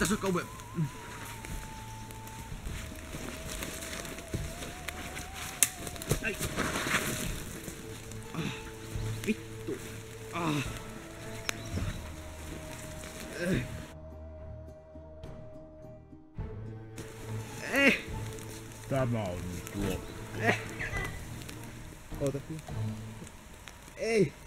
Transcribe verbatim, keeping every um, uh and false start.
tässä on kauhean. Ai. Ah, vittu. Ah. Eh. Eh. Tämä on nyt tuo. Eh. Oota. Ei.